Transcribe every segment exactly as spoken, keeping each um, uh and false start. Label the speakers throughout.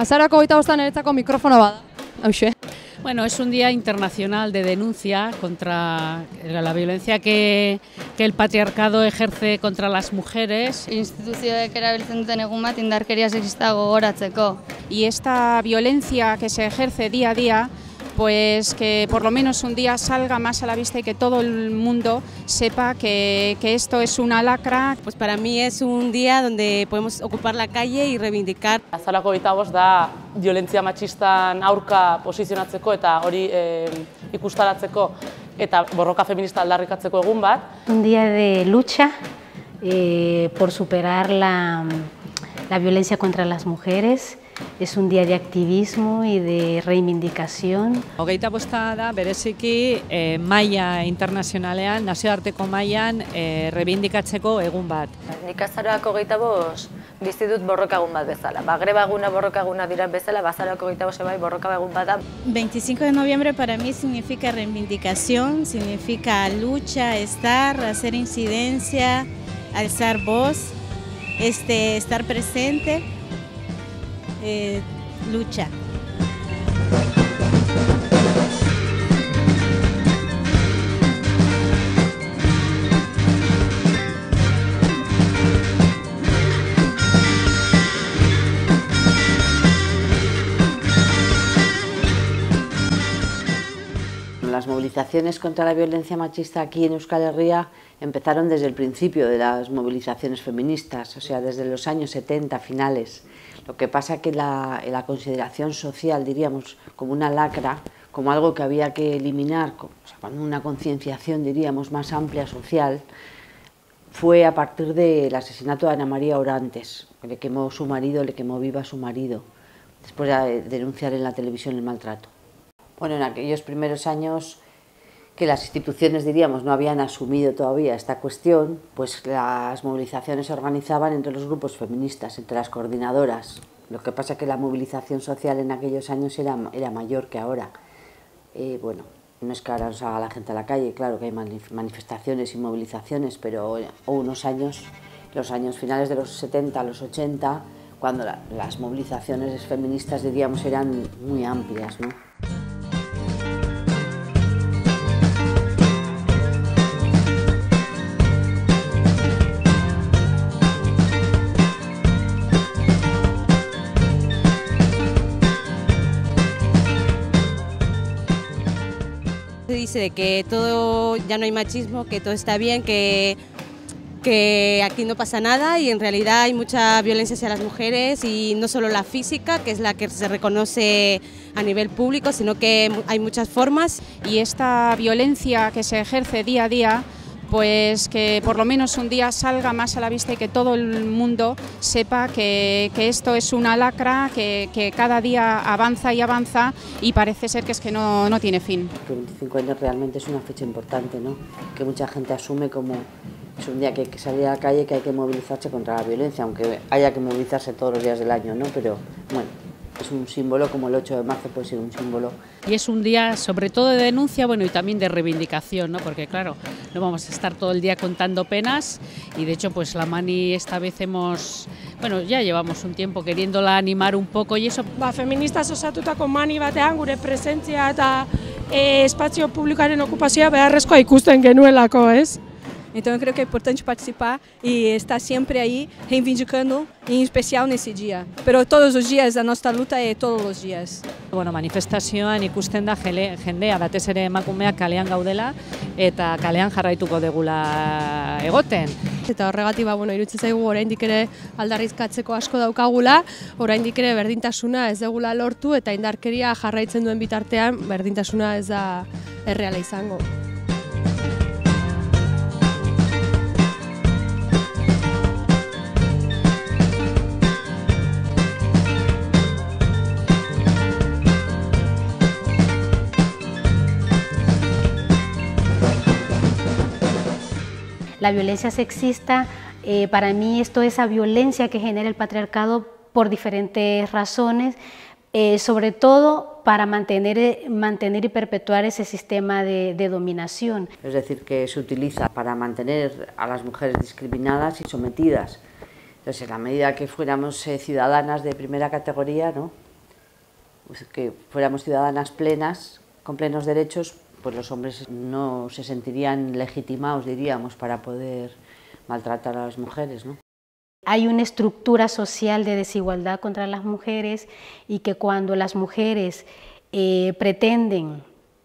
Speaker 1: Azarako hogeita bostan niretzako mikrofono bada. Hauxe.
Speaker 2: Bueno, es un día internacional de denuncia contra la violencia que, que el patriarcado ejerce contra las mujeres.
Speaker 3: Instituzioek erabiltzen duten egun bat indarkeria sexista gogoratzeko.
Speaker 4: Y esta violencia que se ejerce día a día, pues que por lo menos un día salga más a la vista y que todo el mundo sepa que, que esto es una lacra.
Speaker 5: Pues para mí es un día donde podemos ocupar la calle y reivindicar.
Speaker 6: Azarako hogeita bost da violentzia matxistan aurka posizionatzeko eta hori e, ikustaratzeko eta borroka feminista aldarrikatzeko egun bat.
Speaker 7: Un día de lucha eh, por superar la, la violencia contra las mujeres. Es un día de activismo y de reivindicación.
Speaker 2: Hogeita bosta da bereziki eh, maila internazionalean, nazioarteko mailan eh, reibindikatzeko egun bat.
Speaker 8: Nik azaroak hogeita bost bizi dut borrokagun bat bezala. Ba, greba eguna borrokaguna dira bezala, azaroak hogeita bost bai borrokagun bat da.
Speaker 5: veinticinco de noviembre para mí significa reivindicación, significa lucha, estar, hacer incidencia, alzar voz, este, estar presente. Eh, lucha.
Speaker 9: Las movilizaciones contra la violencia machista aquí en Euskal Herria empezaron desde el principio de las movilizaciones feministas, o sea, desde los años setenta finales. Lo que pasa que la, la consideración social, diríamos, como una lacra, como algo que había que eliminar, o sea, con una concienciación, diríamos, más amplia social, fue a partir del asesinato de Ana María Orantes, que le quemó su marido, le quemó viva a su marido, después de denunciar en la televisión el maltrato. Bueno, en aquellos primeros años que las instituciones, diríamos, no habían asumido todavía esta cuestión, pues las movilizaciones se organizaban entre los grupos feministas, entre las coordinadoras. Lo que pasa es que la movilización social en aquellos años era, era mayor que ahora. Eh, bueno, no es que ahora nos haga la gente a la calle, claro que hay manifestaciones y movilizaciones, pero hubo unos años, los años finales de los setenta, los ochenta, cuando la, las movilizaciones feministas, diríamos, eran muy amplias, ¿no?
Speaker 5: Se dice de que todo, ya no hay machismo, que todo está bien, que, que aquí no pasa nada y en realidad hay mucha violencia hacia las mujeres y no solo la física, que es la que se reconoce a nivel público, sino que hay muchas formas.
Speaker 4: Y esta violencia que se ejerce día a día, pues que por lo menos un día salga más a la vista y que todo el mundo sepa que, que esto es una lacra, que, que cada día avanza y avanza y parece ser que es que no, no tiene fin.
Speaker 9: veinticinco años realmente es una fecha importante, ¿no? Que mucha gente asume como es un día que hay que salir a la calle, que hay que movilizarse contra la violencia, aunque haya que movilizarse todos los días del año, ¿no? Pero bueno, es un símbolo, como el ocho de marzo puede ser un símbolo.
Speaker 2: Y es un día sobre todo de denuncia, bueno, y también de reivindicación, ¿no? Porque claro, no vamos a estar todo el día contando penas y de hecho pues la Mani esta vez hemos, bueno, ya llevamos un tiempo queriéndola animar un poco y eso.
Speaker 10: Ba, feministas osatutako Mani batean gure presentzia eta e, espazio publikoaren okupazioa beharrezkoa ikusten genuelako, ez?
Speaker 11: Então eu creio que é importante participar e estar sempre aí reivindicando, em especial nesse dia. Pero todos os dias, a nossa luta é todos os dias.
Speaker 2: Bueno, manifestazioan ikusten da jendea, batez ere emakumeak kalean gaudela eta kalean jarraituko degula egoten.
Speaker 12: Eta horregatik, ba, bueno, iruditzen zaigu oraindik ere aldarrikatzeko asko daukagula, oraindik ere berdintasuna ez degula lortu eta indarkeria jarraitzen duen bitartean berdintasuna ez da erreala izango.
Speaker 7: La violencia sexista, eh, para mí esto es esa violencia que genera el patriarcado por diferentes razones, eh, sobre todo para mantener, mantener y perpetuar ese sistema de, de dominación.
Speaker 9: Es decir, que se utiliza para mantener a las mujeres discriminadas y sometidas. Entonces, en la medida que fuéramos eh, ciudadanas de primera categoría, ¿no? pues, que fuéramos ciudadanas plenas, con plenos derechos, pues los hombres no se sentirían legitimados, diríamos, para poder maltratar a las mujeres, ¿no?
Speaker 7: Hay una estructura social de desigualdad contra las mujeres y que cuando las mujeres eh, pretenden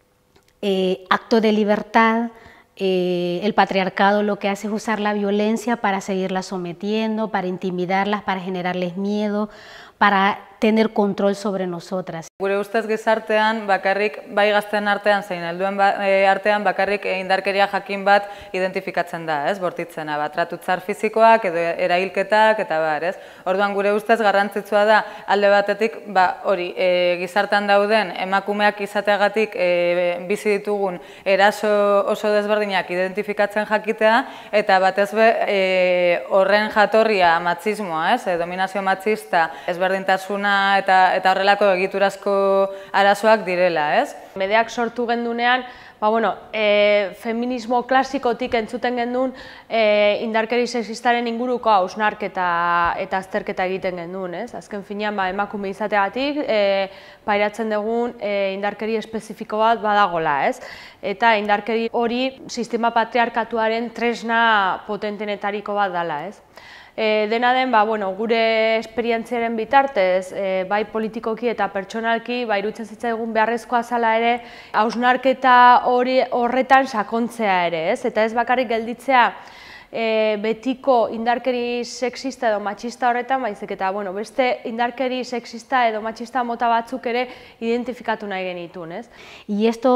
Speaker 7: eh, acto de libertad, eh, el patriarcado lo que hace es usar la violencia para seguirlas sometiendo, para intimidarlas, para generarles miedo, para tener control sobre nosotras.
Speaker 13: Gure ustez gizartean bakarrik, bai gazten artean zein helduen ba, e, artean bakarrik indarkeria jakin bat identifikatzen da, ez, bortitzena, bat tratutzar fizikoak edo erailketak eta bar, ez. Orduan gure ustez garrantzitsua da alde batetik, ba hori, e, gizartean dauden emakumeak izateagatik e, bizi ditugun eraso oso desberdinak identifikatzen jakitea eta batez be e, horren jatorria matxismoa, ez, e, dominazio matxista, ezberdintasuna eta eta horrelako egiturazko arazoak direla, ez?
Speaker 14: Medeak sortu gendunean, ba bueno, e, feminismo klasikotik entzuten gendun e, indarkeri sexistaren inguruko hausnarketa eta azterketa egiten gendun, ez? Azken finean, ba, emakume izateagatik e, pairatzen dugun e, indarkeri espezifiko bat badagola, ez? Eta indarkeri hori sistema patriarkatuaren tresna potentenetariko bat dela, ez? E, dena den, ba, bueno, gure esperientziaren bitartez, e, bai politikoki eta pertsonalki, ba, iruditzen zitzaigun beharrezkoa zala ere, hausnarketa hori horretan sakontzea ere, ez? Eta ez bakarrik gelditzea e, betiko indarkeri sexista edo matxista horretan, baizik eta, bueno, beste indarkeri sexista edo matxista mota batzuk ere identifikatu nahi genitun, ez?
Speaker 7: Y esto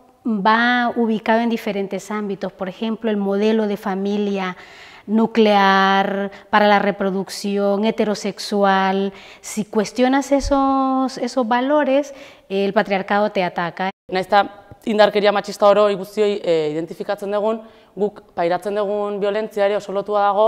Speaker 7: va ubicado en diferentes ámbitos, por ejemplo, el modelo de familia nuclear, para la reproducción, heterosexual. Si cuestionas esos, esos valores, el patriarcado te ataca.
Speaker 6: Naizta indarkeria matxista oro guztioi e, identifikatzen dugun, guk pairatzen dugun violentzia ere oso lotua dago,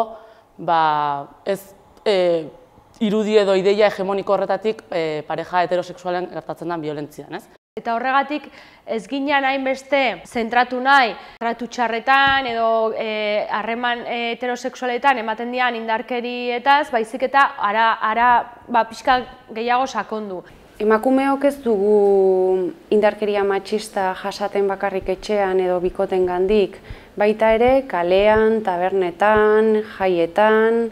Speaker 6: ba, ez e, irudi edo ideia hegemoniko horretatik e, pareja heterosexualen gertatzen den violentzian, ez?
Speaker 14: Eta horregatik ez ginean hainbeste zentratu nahi tratu txarretan edo harreman e, heterosexualetan ematen dian indarkerietaz, baizik eta ara, ara ba, pixka gehiago sakondu.
Speaker 15: Emakumeok ez dugu indarkeria matxista jasaten bakarrik etxean edo bikoten gandik, baita ere kalean, tabernetan, jaietan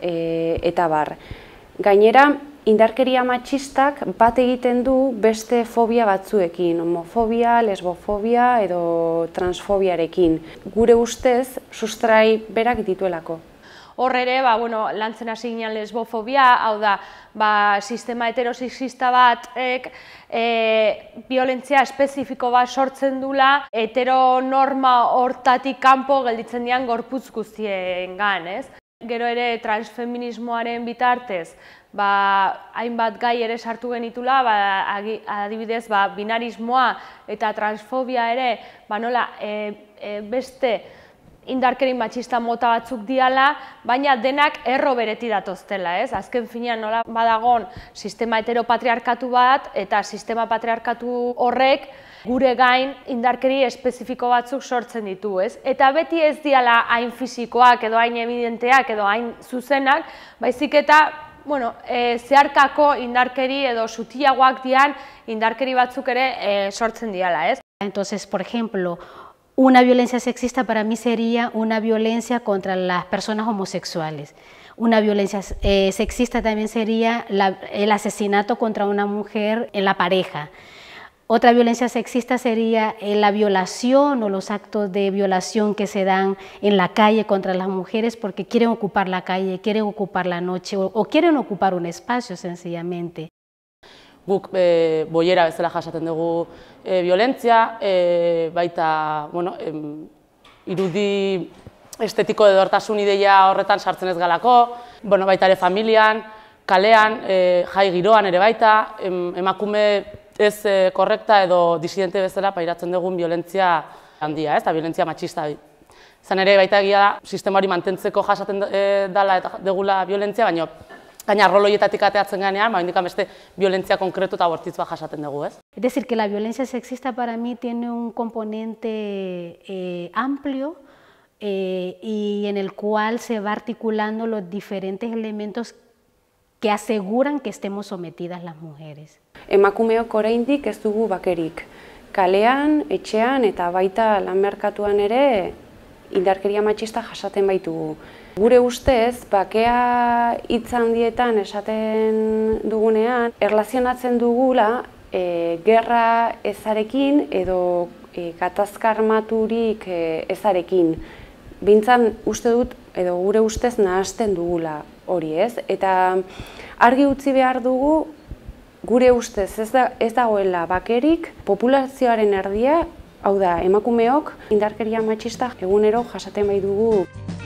Speaker 15: e, eta bar. Gainera, indarkeria matxistak bat egiten du beste fobia batzuekin, homofobia, lesbofobia edo transfobiarekin. Gure ustez, sustrai berak dituelako.
Speaker 14: Hor ere, ba, bueno, lantzen hasi ginen lesbofobia, hau da, ba, sistema heterosexista batek e, violentzia espezifiko bat sortzen dula, heteronorma hortatik kanpo gelditzen dian gorputz guztiengan, ez? Gero ere transfeminismoaren bitartez, ba, hainbat gai ere sartu genitula, ba, adibidez ba, binarismoa eta transfobia ere ba, nola, e, e, beste indarkeri matxista mota batzuk diala, baina denak erro bereti datoztela, ez? Azken finean nola badagon sistema heteropatriarkatu bat eta sistema patriarkatu horrek gure gain indarkeri espezifiko batzuk sortzen ditu, ez? Eta beti ez diala hain fisikoak edo hain evidenteak edo hain zuzenak, baizik eta bueno, e, zeharkako indarkeri edo sutiagoak dian indarkeri batzuk ere e, sortzen diala, ez?
Speaker 7: Entonces, por ejemplo, una violencia sexista para mí sería una violencia contra las personas homosexuales. Una violencia eh, sexista también sería la, el asesinato contra una mujer en la pareja. Otra violencia sexista sería la violación o los actos de violación que se dan en la calle contra las mujeres porque quieren ocupar la calle, quieren ocupar la noche o, o quieren ocupar un espacio sencillamente.
Speaker 6: Guk e, boiera bezala jasaten dugu e, violentzia, e, baita bueno, em, irudi estetiko edortasun ideia horretan sartzen ez galako, bueno, baita ere familian, kalean, e, jai giroan ere baita, em, emakume ez e, korrekta edo disidente bezala pairatzen dugun violentzia handia, ez, eta violentzia matxista. Zan ere baita egia da, sistema hori mantentzeko jasaten e, dela eta degula violentzia, baina gaina roloietatik ateatzen ganean, ba, indikan beste violentzia konkretu eta bortitz bat jasaten dugu, ez?
Speaker 7: Es decir, que la violencia sexista para mí tiene un componente eh, amplio eh, y en el cual se va articulando los diferentes elementos que aseguran que estemos sometidas las mujeres.
Speaker 15: Emakumeok oraindik ez dugu bakerik. Kalean, etxean eta baita lan merkatuan ere indarkeria matxista jasaten baitugu. Gure ustez, bakea hitz handietan esaten dugunean, erlazionatzen dugula e, gerra ezarekin edo e, gatazka armaturik e, ezarekin. Bintzan uste dut, edo gure ustez nahasten dugula hori ez, eta argi utzi behar dugu gure ustez ez, da, ez dagoela bakerik populazioaren erdia, hau da, emakumeok indarkeria matxista egunero jasaten bai dugu.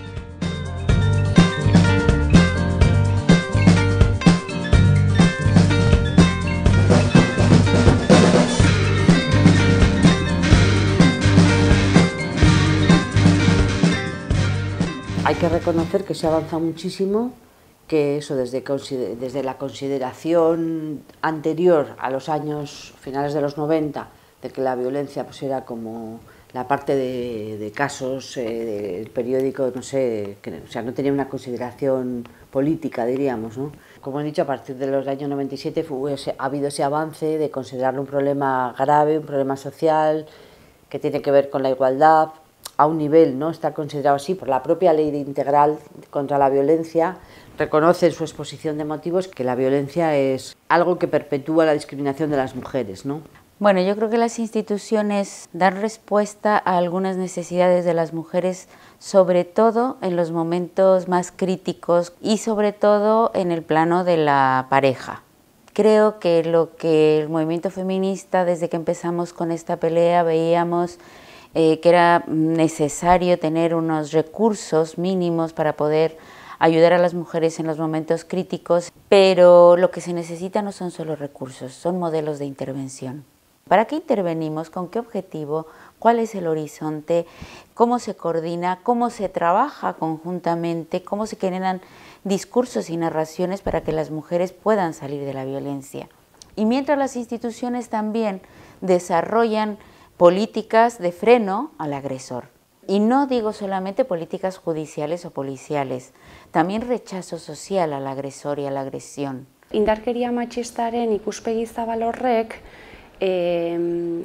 Speaker 9: Hay que reconocer que se avanza muchísimo, que eso desde, desde la consideración anterior a los años finales de los noventa, de que la violencia pues era como la parte de, de casos eh, del periódico, no sé, que, o sea, no tenía una consideración política, diríamos, ¿no? Como he dicho, a partir de los años noventa y siete fue ese, ha habido ese avance de considerarlo un problema grave, un problema social, que tiene que ver con la igualdad, a un nivel, ¿no? Está considerado así por la propia Ley Integral contra la Violencia, reconoce en su exposición de motivos que la violencia es algo que perpetúa la discriminación de las mujeres, ¿no?
Speaker 16: Bueno, yo creo que las instituciones dan respuesta a algunas necesidades de las mujeres, sobre todo en los momentos más críticos y sobre todo en el plano de la pareja. Creo que lo que el movimiento feminista, desde que empezamos con esta pelea, veíamos eh, que era necesario tener unos recursos mínimos para poder ayudar a las mujeres en los momentos críticos, pero lo que se necesita no son solo recursos, son modelos de intervención. ¿Para qué intervenimos? ¿Con qué objetivo? ¿Cuál es el horizonte? ¿Cómo se coordina? ¿Cómo se trabaja conjuntamente? ¿Cómo se generan discursos y narraciones para que las mujeres puedan salir de la violencia? Y mientras las instituciones también desarrollan políticas de freno al agresor. Y no digo solamente políticas judiciales o policiales, también rechazo social al agresor y a la agresión.
Speaker 15: Indarkeria matxistaren ikuspegi zabal horrek eh,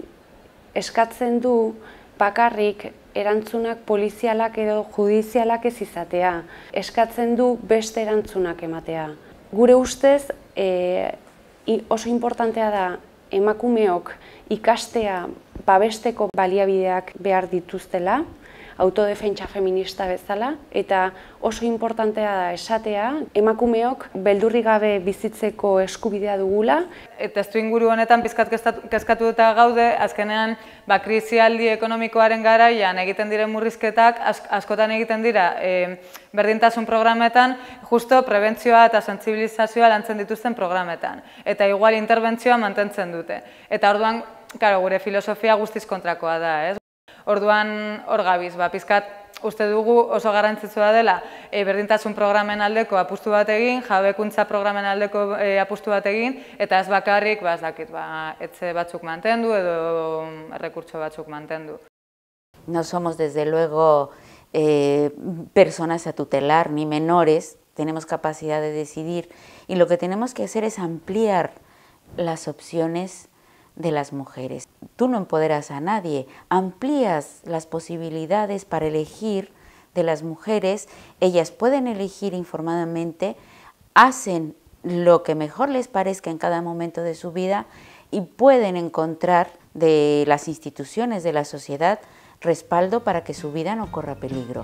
Speaker 15: eskatzen du bakarrik erantzunak polizialak edo judizialak ez izatea. Eskatzen du beste erantzunak ematea. Gure ustez eh, oso importantea da emakumeok ikastea babesteko baliabideak behar dituztela, autodefentsa feminista bezala, eta oso importantea da esatea, emakumeok beldurri gabe bizitzeko eskubidea dugula.
Speaker 13: Eta testuinguru honetan pizkat kezkatu eta gaude, azkenean ba, krisialdi ekonomikoaren garaian egiten diren murrizketak askotan egiten dira e, berdintasun programetan, justo prebentzioa eta sentsibilizazioa lantzen dituzten programetan. Eta igual interbentzioa mantentzen dute. Eta orduan, claro, gure filosofia guztiz kontrakoa da, ez? Orduan hor gabiz, ba, pizkat uste dugu oso garrantzitsua dela e, berdintasun programen aldeko apustu bat egin, jabekuntza programen aldeko e, apustu bat egin, eta ez bakarrik, ba, ez dakit, ba, etxe batzuk mantendu edo errekurtso batzuk mantendu.
Speaker 16: No somos desde luego eh, personas a tutelar ni menores, tenemos capacidad de decidir y lo que tenemos que hacer es ampliar las opciones de las mujeres. Tú no empoderas a nadie, amplías las posibilidades para elegir de las mujeres, ellas pueden elegir informadamente, hacen lo que mejor les parezca en cada momento de su vida y pueden encontrar de las instituciones de la sociedad respaldo para que su vida no corra peligro.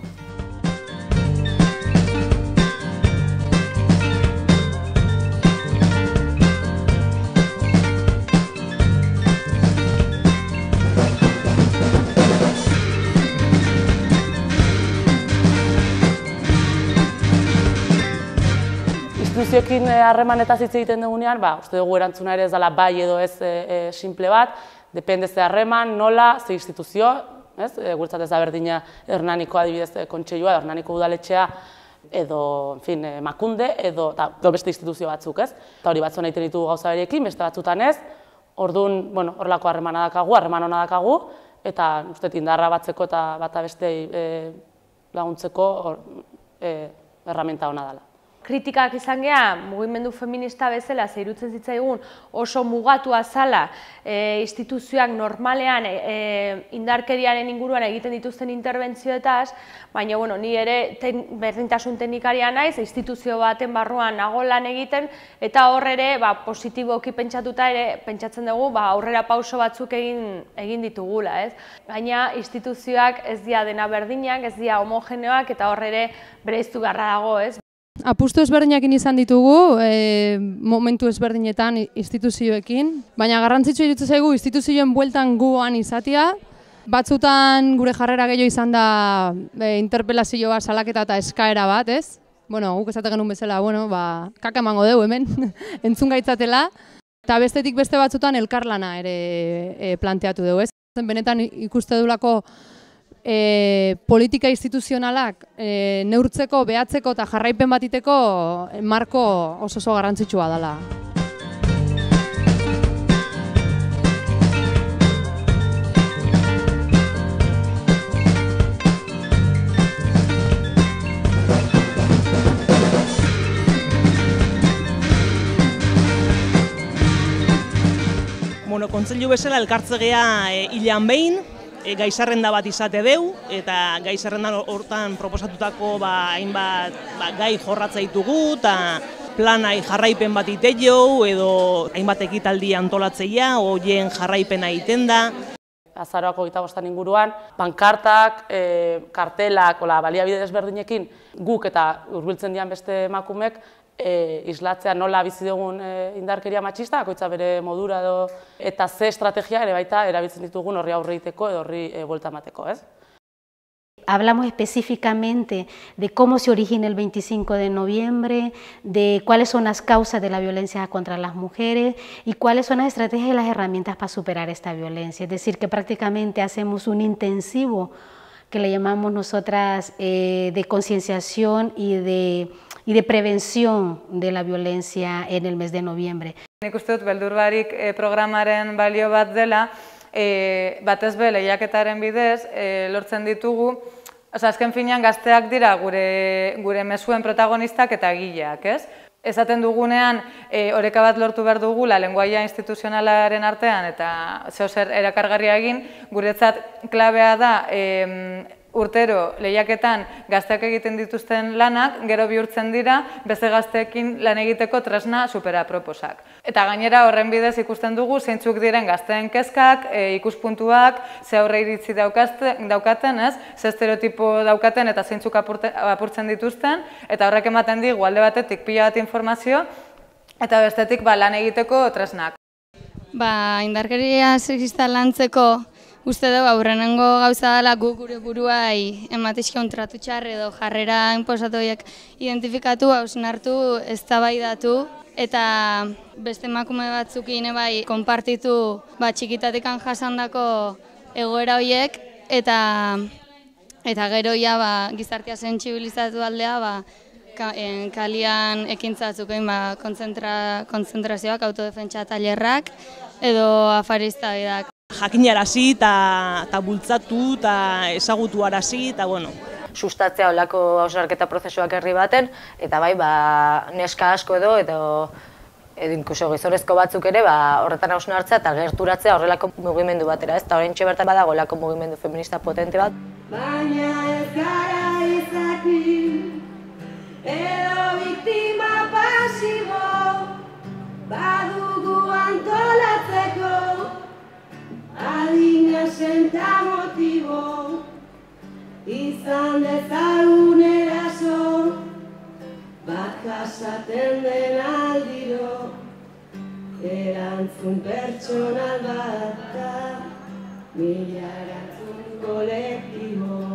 Speaker 6: Instituzioekin harremanetaz hitz egiten dugunean, ba, uste dugu erantzuna ere ez dela bai edo ez e, e, simple bat, depende ze harreman, nola, ze instituzio, ez? E, guretzat ez da berdina Hernaniko adibidez kontseilua, Hernaniko udaletxea, edo, en fin, Emakunde, edo, ta, edo beste instituzio batzuk, ez? Eta hori batzuan egiten ditugu gauza beriekin, beste batzutan ez, orduan, bueno, horrelako harremana dakagu, harreman hona dakagu, eta uste indarra batzeko eta bata beste e, laguntzeko or, e, erraminta hona dela.
Speaker 14: kritikak izan geha, mugimendu feminista bezala, zeirutzen zitzaigun oso mugatua zala e, instituzioak normalean e, indarkeriaren inguruan egiten dituzten interbentzioetaz, baina bueno, ni ere ten, berdintasun teknikaria naiz, instituzio baten barruan nago lan egiten, eta hor ere ba, positiboki pentsatuta ere pentsatzen dugu ba, aurrera pauso batzuk egin, egin ditugula. Ez? Baina instituzioak ez dira dena berdinak, ez dira homogeneoak, eta hor ere bereiztu beharra dago. Ez?
Speaker 1: Apustu ezberdinekin izan ditugu, e, momentu ezberdinetan instituzioekin, baina garrantzitsu iruditzen zaigu instituzioen bueltan guan izatea. Batzutan gure jarrera gehiago izan da e, interpelazio bat, salaketa eta eskaera bat, ez? Bueno, guk esaten genuen bezala, bueno, ba, kaka emango dugu hemen, entzun gaitzatela. Eta bestetik beste batzutan elkarlana ere e, planteatu dugu, ez? Benetan ikuste dulako E, politika instituzionalak e, neurtzeko, behatzeko eta jarraipen batiteko marko oso oso garrantzitsua dela.
Speaker 17: Bueno, kontseilu bezala elkartzegea e, hilean behin, E, gai-zerrenda bat izate deu, eta gai-zerrenda hortan proposatutako ba, hainbat ba, gai jorratza ditugu, eta planai jarraipen bat iteio, edo hainbat ekitaldi antolatzeia, hoien jarraipena egiten da.
Speaker 6: Azaroak hogeita bostan inguruan, pankartak, e, kartelak, ola, baliabide desberdinekin guk eta hurbiltzen dian beste emakumek, E, islatzea nola bizi dugun e, indarkeria matxista, bakoitza bere modura edo eta ze estrategia ere baita erabiltzen ditugun horri aurre egiteko edo horri e, buelta emateko, ez?
Speaker 7: Hablamos específicamente de cómo se origina el veinticinco de noviembre, de cuáles son las causas de la violencia contra las mujeres y cuáles son las estrategias y las herramientas para superar esta violencia. Es decir, que prácticamente hacemos un intensivo que le llamamos nosotras eh, de concienciación y de, y de prevención de la violencia en el mes de noviembre.
Speaker 13: Nik uste dut beldur barik eh, programaren balio bat dela, eh, batez be lehiaketaren bidez eh, lortzen ditugu, oza, azken finean gazteak dira gure, gure mezuen protagonistak eta gileak, ez? Esaten dugunean, e, oreka bat lortu behar dugula lenguaia instituzionalaren artean eta zeozer erakargarria egin, guretzat klabea da e, urtero lehiaketan gazteak egiten dituzten lanak, gero bihurtzen dira, beste gazteekin lan egiteko tresna superaproposak. Eta gainera horren bidez ikusten dugu zeintzuk diren gazteen kezkak, e, ikuspuntuak, ze aurre iritzi daukaten, ez? Ze estereotipo daukaten eta zeintzuk apurtzen dituzten, eta horrek ematen digu alde batetik pila bat informazio, eta bestetik ba, lan egiteko tresnak.
Speaker 3: Ba, indarkeria sexista lantzeko uste dugu aurrenengo gauza dela gu gure buruai ematizko kontratu txar edo jarrera inposatu horiek identifikatu, hausnartu, eztabaidatu eta beste emakume batzukin bai konpartitu ba, txikitatikan jasandako egoera horiek eta eta gero ja ba, gizartea sentsibilizatu aldea ba, ka, en, kalian ekintzatzuk egin ba, konzentra, konzentrazioak, autodefentsa tailerrak edo afariztabaidak.
Speaker 17: Jakinarazi eta bultzatu eta ezagutu arazi eta bueno.
Speaker 8: Sustatzea olako hausnarketa prozesuak herri baten, eta bai ba, neska asko edo, edo, edo inkuso gizonezko batzuk ere ba, horretan hausnartzea eta gerturatzea horrelako mugimendu batera, ez? Eta oraintxe bertan badago olako mugimendu feminista potente bat.
Speaker 18: Baina ez gara izaki, edo biktima pasibo, badugu antolatzeko, adina senta motibo, izan dezagun eraso, bat jasaten den aldiro, erantzun pertsonal bat da, mila erantzun kolektibo.